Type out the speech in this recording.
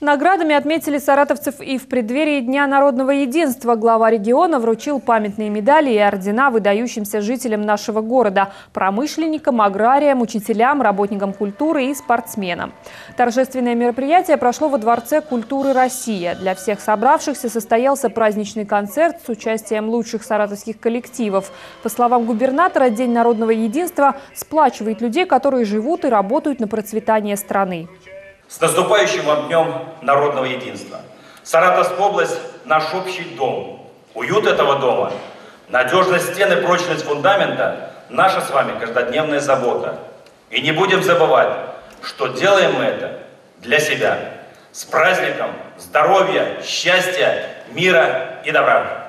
Наградами отметили саратовцев и в преддверии Дня народного единства. Глава региона вручил памятные медали и ордена выдающимся жителям нашего города – промышленникам, аграриям, учителям, работникам культуры и спортсменам. Торжественное мероприятие прошло во Дворце культуры «Россия». Для всех собравшихся состоялся праздничный концерт с участием лучших саратовских коллективов. По словам губернатора, День народного единства сплачивает людей, которые живут и работают на процветание страны. С наступающим вам Днем народного единства! Саратовская область – наш общий дом. Уют этого дома, надежность стен и прочность фундамента – наша с вами каждодневная забота. И не будем забывать, что делаем мы это для себя. С праздником, здоровья, счастья, мира и добра!